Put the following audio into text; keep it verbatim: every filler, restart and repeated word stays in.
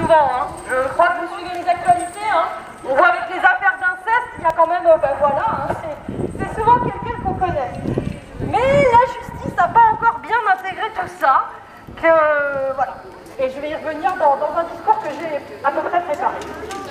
souvent, hein. Je crois que vous suivez les actualités, hein. On voit avec les affaires d'inceste, il y a quand même, euh, ben voilà, hein, c'est souvent quelqu'un qu'on connaît. Mais la justice n'a pas encore bien intégré tout ça, que voilà. Et je vais y revenir dans, dans un discours que j'ai à peu près préparé.